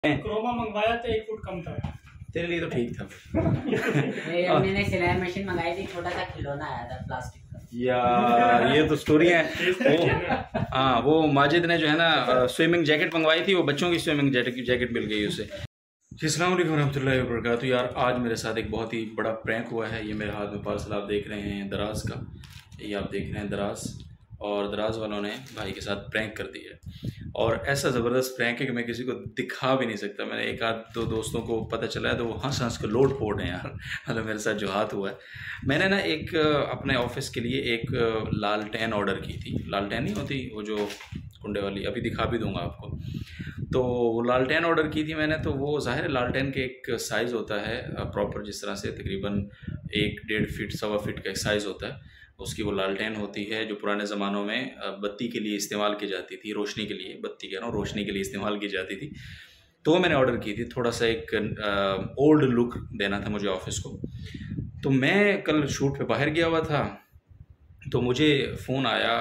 Croma मंगवाया तो 1 foot कम था। तेरे लिए तो ठीक था। मैंने सिलाई मशीन मंगाई थी, छोटा सा खिलौना आया था प्लास्टिक का। यार ये तो स्टोरी है। हाँ वो माजिद ने जो है ना स्विमिंग जैकेट मंगवाई थी, वो बच्चों की स्विमिंग जैकेट मिल गई उसे। अस्सलाम वालेकुम रहमतुल्लाहि व बरकातुहू। यार आज मेरे साथ एक बहुत ही बड़ा प्रैंक हुआ है। ये मेरे हाथ में पार्सल आप देख रहे हैं दराज का, ये आप देख रहे हैं दराज, और दराज वालों ने भाई के साथ प्रैंक कर दिया है। और ऐसा ज़बरदस्त प्रैंक है कि मैं किसी को दिखा भी नहीं सकता। मैंने एक आध दो दोस्तों को पता चला है तो वो हंस हंस के लोट पोट हैं यार। मतलब मेरे साथ जो हाथ हुआ है, मैंने ना एक अपने ऑफिस के लिए एक लालटेन ऑर्डर की थी। लालटेन नहीं होती वो जो कुंडे वाली, अभी दिखा भी दूंगा आपको। तो वो लालटेन ऑर्डर की थी मैंने। तो वो ज़ाहिर है लालटेन के एक साइज़ होता है प्रॉपर, जिस तरह से तकरीबन 1-1.5 फीट 1.25 फीट का एक साइज़ होता है उसकी। वो लालटेन होती है जो पुराने ज़मानों में बत्ती के लिए इस्तेमाल की जाती थी, रोशनी के लिए, बत्ती कह रहा हूँ, रोशनी के लिए इस्तेमाल की जाती थी। तो वो मैंने ऑर्डर की थी। थोड़ा सा एक ओल्ड लुक देना था मुझे ऑफिस को। तो मैं कल शूट पे बाहर गया हुआ था, तो मुझे फ़ोन आया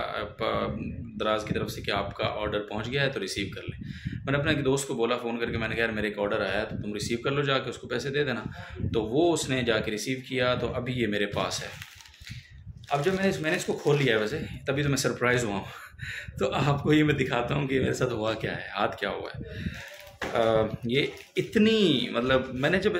दराज की तरफ से कि आपका ऑर्डर पहुंच गया है तो रिसीव कर लें। मैंने अपने एक दोस्त को बोला फ़ोन करके, मैंने कहा यार मेरे एक ऑर्डर आया है तो तुम रिसीव कर लो जाके, उसको पैसे दे देना। तो वो उसने जाके रिसीव किया, तो अभी ये मेरे पास है। अब जब मैंने इसको खोल लिया है, वैसे तभी तो मैं सरप्राइज़ हुआ हूँ। तो आपको ये मैं दिखाता हूँ कि मेरे साथ हुआ क्या है, हाथ क्या हुआ है। ये इतनी मतलब मैंने जब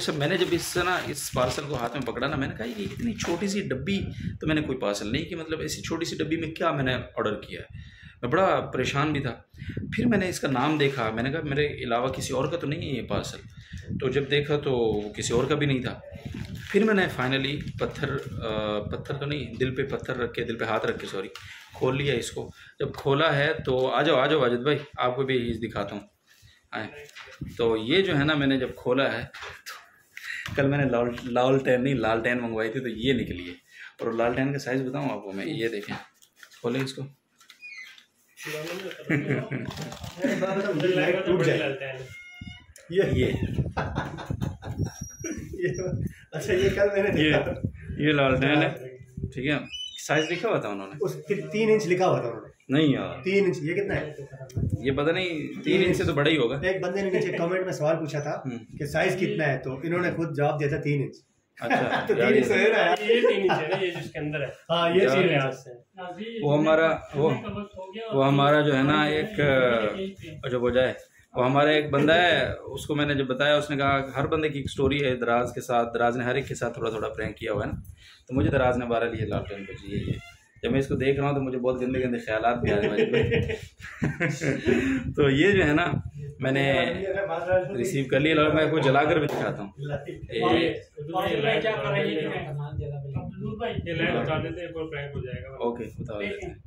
इस पार्सल को हाथ में पकड़ा ना, मैंने कहा ये इतनी छोटी सी डब्बी तो मैंने कोई पार्सल नहीं कि मतलब ऐसी छोटी सी डब्बी में क्या मैंने ऑर्डर किया है। मैं बड़ा परेशान भी था। फिर मैंने इसका नाम देखा, मैंने कहा मेरे अलावा किसी और का तो नहीं है ये पार्सल। तो जब देखा तो किसी और का भी नहीं था। फिर मैंने फाइनली पत्थर तो नहीं, दिल पे पत्थर रख के, दिल पे हाथ रख के सॉरी, खोल लिया इसको। जब खोला है तो आ जाओ वाजिद भाई, आपको भी ये दिखाता हूँ। आए तो ये जो है ना, मैंने जब खोला है तो कल मैंने लालटेन मंगवाई थी, तो ये निकली है। और लालटेन का साइज़ बताऊँ आपको मैं, ये देखें, खोलें इसको। ये अच्छा ये कल मैंने देखा, ये लालटेन है, ठीक है। साइज लिखा हुआ था उन्होंने, उस 3 इंच लिखा हुआ था उन्होंने। नहीं यार 3 इंच, ये कितना है? ये पता नहीं, 3 इंच से तो बड़ा ही होगा। एक बंदे ने नीचे कमेंट में सवाल पूछा था कि साइज कितना है, तो इन्होंने खुद जवाब दिया था 3 इंच। अच्छा तो 3 इंच है ना, ये 3 इंच है ना, ये जिसके अंदर है। हाँ ये 3 इंच है। वो हमारा जो है ना एक जो बजाय वो हमारा एक बंदा है, उसको मैंने जब बताया, उसने कहा हर बंदे की एक स्टोरी है दराज के साथ, दराज ने हर एक के साथ थोड़ा थोड़ा प्रैंक किया हुआ है ना। तो मुझे दराज ने 12 लिए लालटेन पे चाहिए। ये जब मैं इसको देख रहा हूँ तो मुझे बहुत गंदे गंदे ख्यालात भी आ रहे हैं। तो ये जो है ना मैंने रिसीव कर लिया, और मैं आपको जला कर भी दिखाता हूँ। ओके बता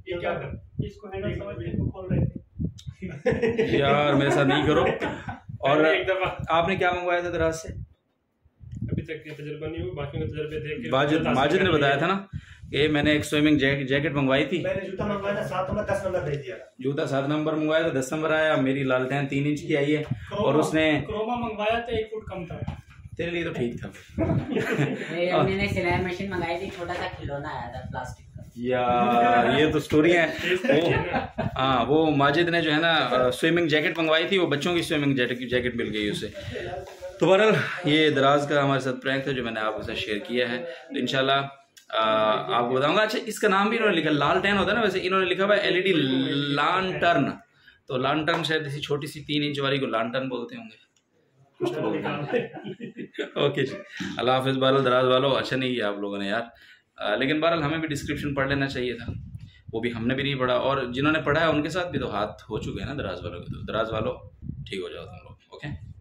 यार मेरे साथ नहीं करो। और आपने क्या मंगवाया था दराज से? अभी तक ये तजुर्बा नहीं हुआ, बाकी का तजुर्बे देख के माजिद ने बताया था ना कि मैंने एक स्विमिंग जैकेट मंगवाई थी। मैंने जूता मंगवाया था 7 नंबर 10 नंबर भेज दिया। जूता 7 नंबर मंगवाया था, 10 नंबर आया। मेरी लालटेन 3 इंच की आई है, और उसने क्रोमा मंगवाया तो 1 फुट कम था। तेरे लिए तो ठीक था। मैंने सिलाई मशीन मंगाई थी, छोटा सा खिलौना आया था प्लास्टिक का। यार ये तो स्टोरी है। हाँ वो माजिद ने जो है ना स्विमिंग जैकेट मंगवाई थी, वो बच्चों की स्विमिंग जैकेट मिल गई उसे। तो बहरहाल ये दराज का हमारे साथ प्रैंक था जो मैंने आपके साथ शेयर किया है। तो इंशाल्लाह आपको बताऊंगा। अच्छा इसका नाम भी इन्होंने लिखा, लालटेन होता है ना, वैसे इन्होंने लिखा हुआ है LED लांटर्न। तो लांटर्न शायद इसी छोटी सी 3 इंच वाली को लांटर्न बोलते होंगे, कुछ तो बोलते हैं। ओके जी, अल्लाह हाफिज़। बहरहाल दराज वालों अच्छा नहीं किया आप लोगों ने यार, लेकिन बहरहाल हमें भी डिस्क्रिप्शन पढ़ लेना चाहिए था, वो भी हमने भी नहीं पढ़ा। और जिन्होंने पढ़ा है उनके साथ भी तो हाथ हो चुके हैं ना दराज वालों के। तो दराज वालों ठीक हो जाओ तुम लोग, ओके।